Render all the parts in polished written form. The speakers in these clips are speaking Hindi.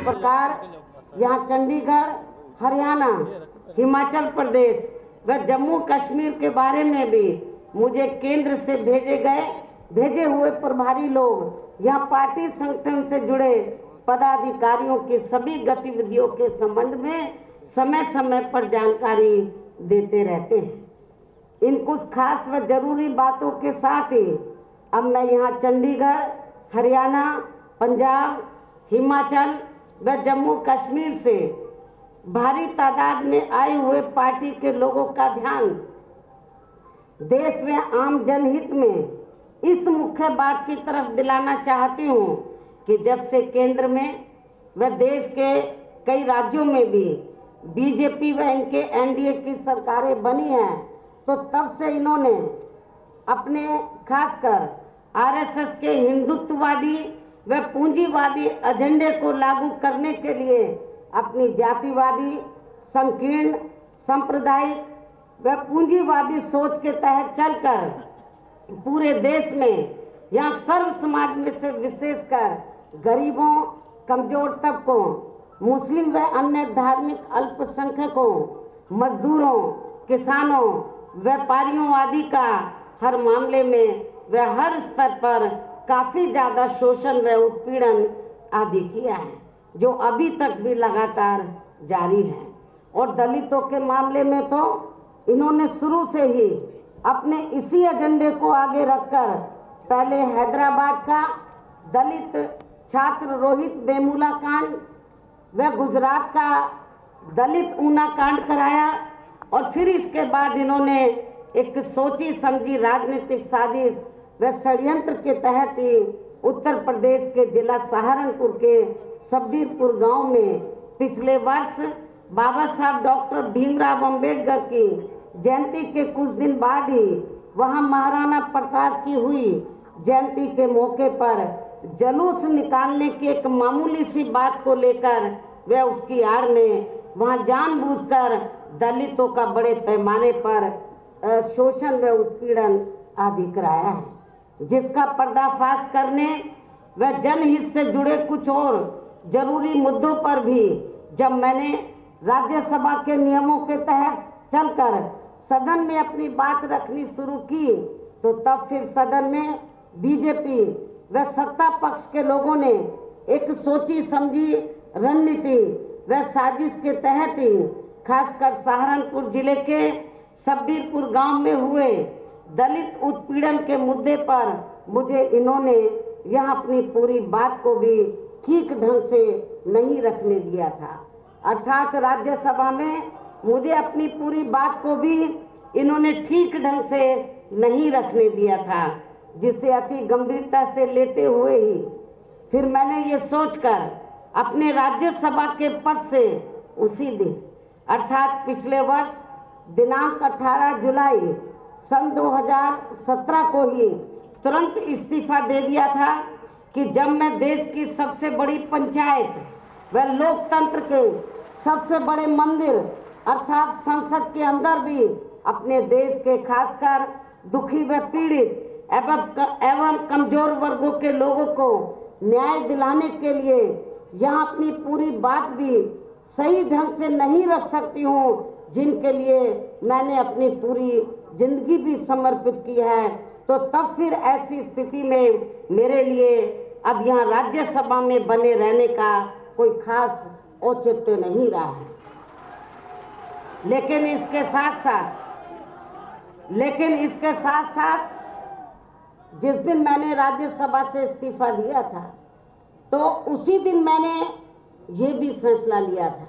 प्रकार यहाँ चंडीगढ़, हरियाणा, हिमाचल प्रदेश व जम्मू कश्मीर के बारे में भी मुझे केंद्र से भेजे हुए प्रभारी लोग यहाँ पार्टी संगठन से जुड़े पदाधिकारियों की सभी गतिविधियों के संबंध में समय समय पर जानकारी देते रहते हैं। इन कुछ खास व जरूरी बातों के साथ ही अब मैं यहाँ चंडीगढ़, हरियाणा, पंजाब, हिमाचल व जम्मू कश्मीर से भारी तादाद में आए हुए पार्टी के लोगों का ध्यान देश में आम जनहित में इस मुख्य बात की तरफ दिलाना चाहती हूँ कि जब से केंद्र में व देश के कई राज्यों में भी बीजेपी व इनके एनडीए की सरकारें बनी हैं, तो तब से इन्होंने अपने खासकर आरएसएस के हिंदुत्ववादी व पूंजीवादी एजेंडे को लागू करने के लिए अपनी जातिवादी, संकीर्ण, सांप्रदायिक व पूंजीवादी सोच के तहत चलकर पूरे देश में यहाँ सर्व समाज में से विशेषकर गरीबों, कमजोर तबकों, मुस्लिम व अन्य धार्मिक अल्पसंख्यकों, मजदूरों, किसानों, व्यापारियों आदि का हर मामले में व हर स्तर पर काफी ज्यादा शोषण व उत्पीड़न आदि किया है, जो अभी तक भी लगातार जारी है। और दलितों के मामले में तो इन्होंने शुरू से ही अपने इसी एजेंडे को आगे रखकर पहले हैदराबाद का दलित छात्र रोहित वेमुला कांड व गुजरात का दलित ऊना कांड कराया, और फिर इसके बाद इन्होंने एक सोची समझी राजनीतिक साजिश व षड्यंत्र के तहत ही उत्तर प्रदेश के जिला सहारनपुर के शब्बीरपुर गांव में पिछले वर्ष बाबा साहब डॉक्टर भीमराव अंबेडकर की जयंती के कुछ दिन बाद ही वहां महाराणा प्रताप की हुई जयंती के मौके पर जुलूस निकालने की एक मामूली सी बात को लेकर वे उसकी आड़ में वहां जानबूझकर दलितों का बड़े पैमाने पर शोषण व उत्पीड़न आदि कराया है, जिसका पर्दाफाश करने व जनहित से जुड़े कुछ और जरूरी मुद्दों पर भी जब मैंने राज्यसभा के नियमों के तहत चलकर सदन में अपनी बात रखनी शुरू की, तो तब फिर सदन में बीजेपी व सत्ता पक्ष के लोगों ने एक सोची समझी रणनीति व साजिश के तहत ही खासकर सहारनपुर जिले के शब्बीरपुर गांव में हुए दलित उत्पीड़न के मुद्दे पर मुझे इन्होंने यहाँ अपनी पूरी बात को भी ठीक ढंग से नहीं रखने दिया था। अर्थात राज्यसभा में मुझे अपनी पूरी बात को भी इन्होंने ठीक ढंग से नहीं रखने दिया था, जिसे अति गंभीरता से लेते हुए ही फिर मैंने ये सोचकर अपने राज्यसभा के पद से उसी दिन अर्थात पिछले वर्ष दिनांक 18 जुलाई सन 2017 को ही तुरंत इस्तीफा दे दिया था कि जब मैं देश की सबसे बड़ी पंचायत व लोकतंत्र के सबसे बड़े मंदिर अर्थात संसद के अंदर भी अपने देश के खासकर दुखी व पीड़ित एवं कमजोर वर्गों के लोगों को न्याय दिलाने के लिए यहाँ अपनी पूरी बात भी सही ढंग से नहीं रख सकती हूँ, जिनके लिए मैंने अपनी पूरी जिंदगी भी समर्पित की है, तो तब फिर ऐसी स्थिति में मेरे लिए अब यहाँ राज्यसभा में बने रहने का कोई खास औचित्य नहीं रहा है। लेकिन इसके साथ साथ जिस दिन मैंने राज्यसभा से इस्तीफा दिया था, तो उसी दिन मैंने ये भी फैसला लिया था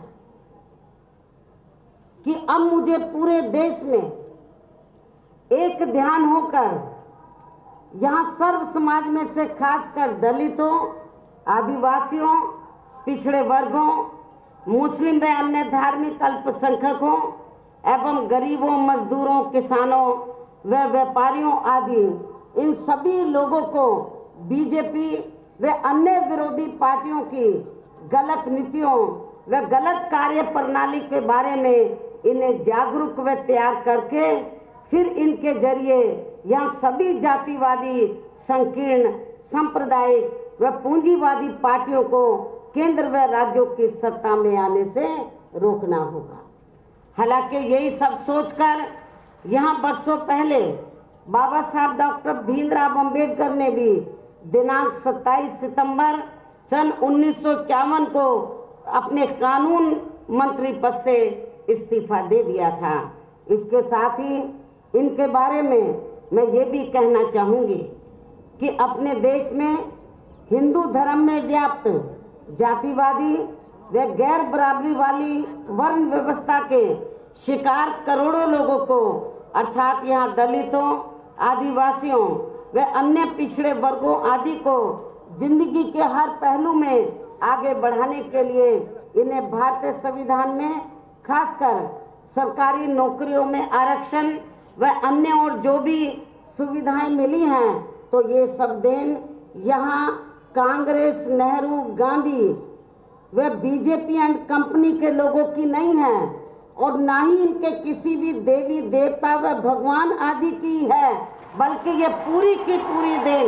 कि अब मुझे पूरे देश में एक ध्यान होकर यहाँ सर्व समाज में से खासकर दलितों, आदिवासियों, पिछड़े वर्गों, मुस्लिम व अन्य धार्मिक अल्पसंख्यकों एवं गरीबों, मजदूरों, किसानों व व्यापारियों आदि इन सभी लोगों को बीजेपी व अन्य विरोधी पार्टियों की गलत नीतियों व गलत कार्य प्रणाली के बारे में इन्हें जागरूक व तैयार करके फिर इनके जरिए यहाँ सभी जातिवादी, संकीर्ण, सांप्रदायिक व पूंजीवादी पार्टियों को केंद्र व राज्यों की सत्ता में आने से रोकना होगा। हालांकि यही सब सोचकर यहाँ वर्षों पहले बाबा साहब डॉक्टर भीमराव अंबेडकर ने भी दिनांक 27 सितंबर सन 1951 को अपने कानून मंत्री पद से इस्तीफा दे दिया था। इसके साथ ही इनके बारे में मैं ये भी कहना चाहूँगी कि अपने देश में हिंदू धर्म में व्याप्त जातिवादी व गैर बराबरी वाली वर्ण व्यवस्था के शिकार करोड़ों लोगों को, अर्थात यहाँ दलितों, आदिवासियों व अन्य पिछड़े वर्गों आदि को जिंदगी के हर पहलू में आगे बढ़ाने के लिए इन्हें भारतीय संविधान में खासकर सरकारी नौकरियों में आरक्षण व अन्य और जो भी सुविधाएं मिली हैं, तो ये सब देन यहाँ कांग्रेस, नेहरू, गांधी व बीजेपी एंड कंपनी के लोगों की नहीं है और ना ही इनके किसी भी देवी देवता व भगवान आदि की है, बल्कि ये पूरी की पूरी देन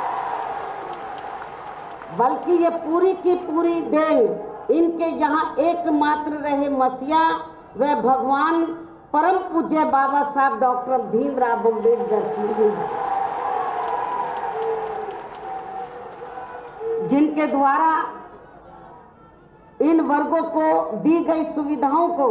इनके यहाँ एकमात्र रहे मसीहा व भगवान परम पूज्य बाबा साहब डॉक्टर भीमराव अंबेडकर की है, जिनके द्वारा इन वर्गों को दी गई सुविधाओं को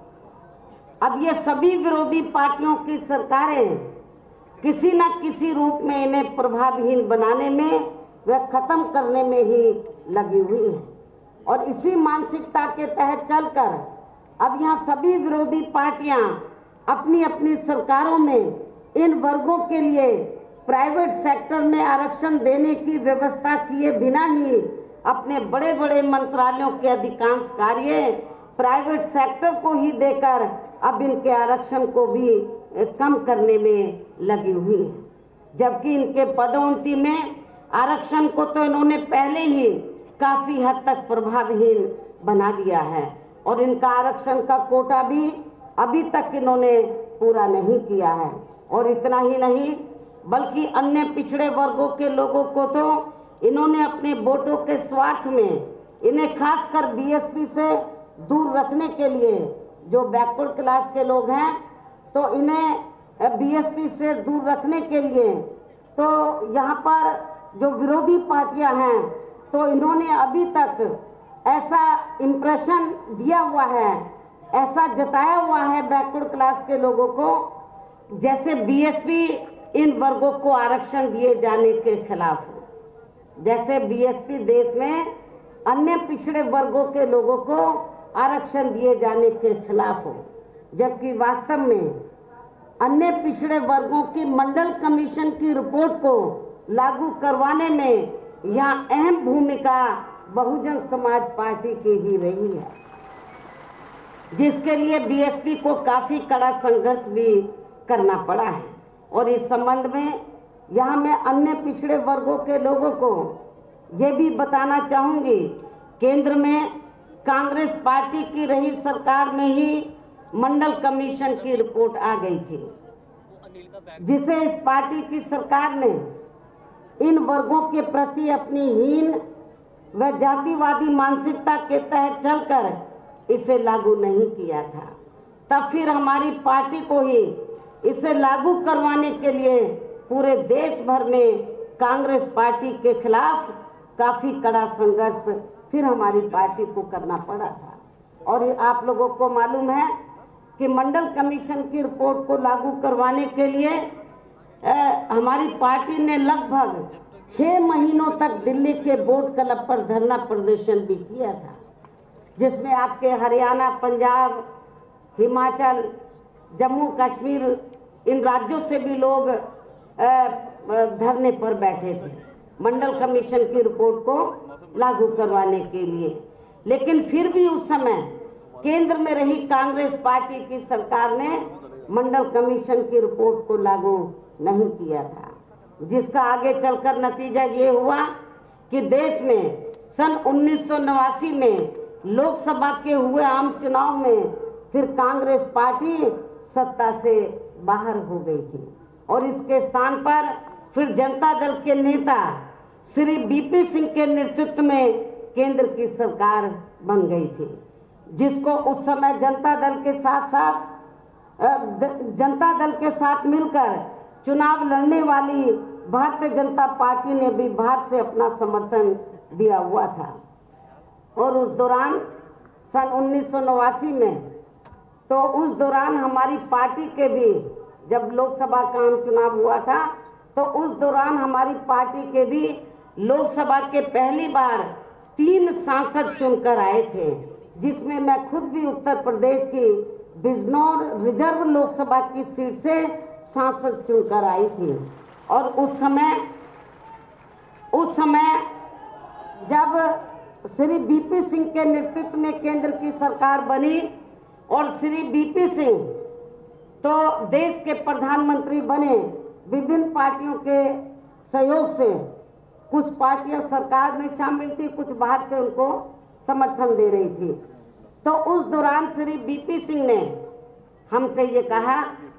अब ये सभी विरोधी पार्टियों की सरकारें किसी न किसी रूप में इन्हें प्रभावहीन बनाने में व खत्म करने में ही लगी हुई है। और इसी मानसिकता के तहत चलकर अब यहाँ सभी विरोधी पार्टियां अपनी अपनी सरकारों में इन वर्गों के लिए प्राइवेट सेक्टर में आरक्षण देने की व्यवस्था किए बिना ही अपने बड़े बड़े मंत्रालयों के अधिकांश कार्य प्राइवेट सेक्टर को ही देकर अब इनके आरक्षण को भी कम करने में लगी हुई है। जबकि इनके पदोन्नति में आरक्षण को तो इन्होंने पहले ही काफी हद तक प्रभावहीन बना दिया है और इनका आरक्षण का कोटा भी अभी तक इन्होंने पूरा नहीं किया है। और इतना ही नहीं बल्कि अन्य पिछड़े वर्गों के लोगों को तो इन्होंने अपने वोटों के स्वार्थ में इन्हें खासकर बीएसपी से दूर रखने के लिए, जो बैकवर्ड क्लास के लोग हैं तो इन्हें बीएसपी से दूर रखने के लिए तो यहाँ पर जो विरोधी पार्टियां हैं तो इन्होंने अभी तक ऐसा इम्प्रेशन दिया हुआ है, ऐसा जताया हुआ है बैकवर्ड क्लास के लोगों को जैसे बीएसपी इन वर्गों को आरक्षण दिए जाने के खिलाफ हो, जैसे बीएसपी देश में अन्य पिछड़े वर्गों के लोगों को आरक्षण दिए जाने के खिलाफ हो, जबकि वास्तव में अन्य पिछड़े वर्गों की मंडल कमीशन की रिपोर्ट को लागू करवाने में यहाँ अहम भूमिका बहुजन समाज पार्टी की ही रही है, जिसके लिए बीएसपी को काफी कड़ा संघर्ष भी करना पड़ा है। और इस संबंध में यहाँ मैं अन्य पिछड़े वर्गों के लोगों को ये भी बताना चाहूंगी, केंद्र में कांग्रेस पार्टी की रही सरकार में ही मंडल कमीशन की रिपोर्ट आ गई थी, जिसे इस पार्टी की सरकार ने इन वर्गों के प्रति अपनी हीन व जातिवादी मानसिकता के तहत चलकर इसे लागू नहीं किया था। तब फिर हमारी पार्टी को ही इसे लागू करवाने के लिए पूरे देश भर में कांग्रेस पार्टी के खिलाफ काफी कड़ा संघर्ष फिर हमारी पार्टी को करना पड़ा था। और आप लोगों को मालूम है कि मंडल कमीशन की रिपोर्ट को लागू करवाने के लिए हमारी पार्टी ने लगभग 6 महीनों तक दिल्ली के बोर्ड क्लब पर धरना प्रदर्शन भी किया था, जिसमें आपके हरियाणा, पंजाब, हिमाचल, जम्मू कश्मीर इन राज्यों से भी लोग धरने पर बैठे थे मंडल कमीशन की रिपोर्ट को लागू करवाने के लिए। लेकिन फिर भी उस समय केंद्र में रही कांग्रेस पार्टी की सरकार ने मंडल कमीशन की रिपोर्ट को लागू नहीं किया था, जिसका आगे चलकर नतीजा ये हुआ कि देश में सन 1989 में लोकसभा के हुए आम चुनाव में फिर कांग्रेस पार्टी सत्ता से बाहर हो गई थी और इसके स्थान पर फिर जनता दल के नेता श्री बीपी सिंह के नेतृत्व में केंद्र की सरकार बन गई थी, जिसको उस समय जनता दल के साथ मिलकर चुनाव लड़ने वाली भारतीय जनता पार्टी ने भी बाहर से अपना समर्थन दिया हुआ था। और उस दौरान सन 1989 में, तो उस दौरान हमारी पार्टी के भी, जब लोकसभा का चुनाव हुआ था, तो उस दौरान हमारी पार्टी के भी लोकसभा के पहली बार 3 सांसद चुनकर आए थे, जिसमें मैं खुद भी उत्तर प्रदेश की बिजनौर रिजर्व लोकसभा की सीट से सांसद चुनकर आई थी। और उस समय जब श्री बीपी सिंह के नेतृत्व में केंद्र की सरकार बनी और श्री बीपी सिंह तो देश के प्रधानमंत्री बने, विभिन्न पार्टियों के सहयोग से कुछ पार्टियां सरकार में शामिल थी, कुछ बाहर से उनको समर्थन दे रही थी। तो उस दौरान श्री बीपी सिंह ने हमसे ये कहा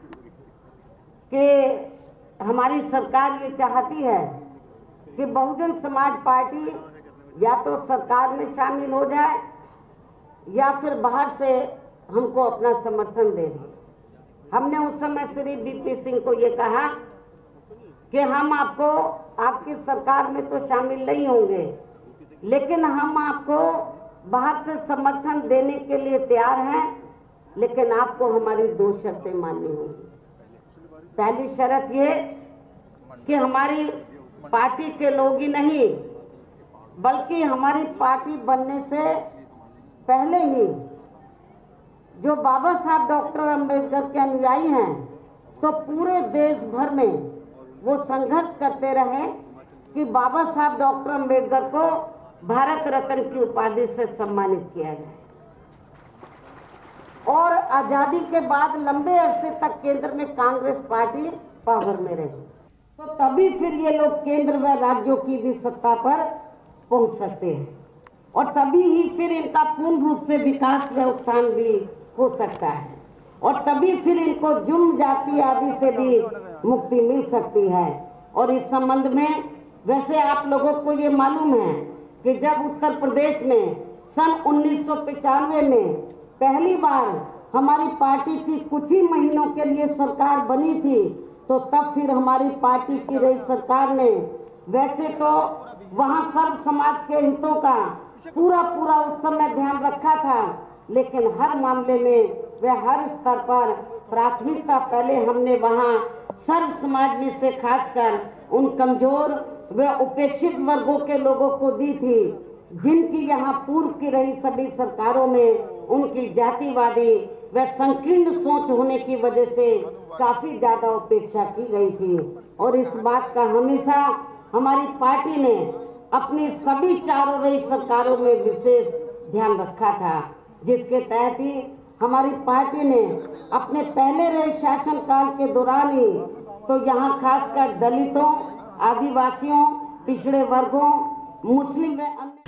कि हमारी सरकार ये चाहती है कि बहुजन समाज पार्टी या तो सरकार में शामिल हो जाए या फिर बाहर से हमको अपना समर्थन दे दे। हमने उस समय श्री बीपी सिंह को ये कहा कि हम आपको आपकी सरकार में तो शामिल नहीं होंगे, लेकिन हम आपको बाहर से समर्थन देने के लिए तैयार हैं, लेकिन आपको हमारी 2 शर्तें माननी होंगी। पहली शर्त ये कि हमारी पार्टी के लोग ही नहीं, बल्कि हमारी पार्टी बनने से पहले ही जो बाबा साहब डॉक्टर अम्बेडकर के अनुयायी हैं, तो पूरे देश भर में वो संघर्ष करते रहे कि बाबा साहब डॉक्टर अम्बेडकर को भारत रत्न की उपाधि से सम्मानित किया जाए। और आजादी के बाद लंबे अरसे तक केंद्र में कांग्रेस पार्टी पावर में रही, तो तभी फिर ये लोग केंद्र व राज्यों की भी सत्ता पर पहुंच सकते हैं, और तभी ही फिर इनका पूर्ण रूप से विकास व उत्थान भी हो सकता है, और तभी फिर इनको जुर्म जाति आदि से भी मुक्ति मिल सकती है। और इस संबंध में वैसे आप लोगों को ये मालूम है कि जब उत्तर प्रदेश में सन 1995 में पहली बार हमारी पार्टी की कुछ ही महीनों के लिए सरकार बनी थी, तो तब फिर हमारी पार्टी की रही सरकार ने वैसे तो वहां सर्व समाज के हितों का पूरा उस समय ध्यान रखा था, लेकिन हर मामले में व हर स्तर पर प्राथमिकता पहले हमने वहां सर्व समाज में से खासकर उन कमजोर व उपेक्षित वर्गों के लोगों को दी थी, जिनकी यहाँ पूर्व की रही सभी सरकारों में उनकी जातिवादी व संकीर्ण सोच होने की वजह से काफी ज्यादा उपेक्षा की गई थी। और इस बात का हमेशा हमारी पार्टी ने अपनी सभी चारों रही सरकारों में विशेष ध्यान रखा था, जिसके तहत ही हमारी पार्टी ने अपने पहले रहे शासनकाल के दौरान ही तो यहाँ खासकर दलितों, आदिवासियों, पिछड़े वर्गों, मुस्लिम व अन्य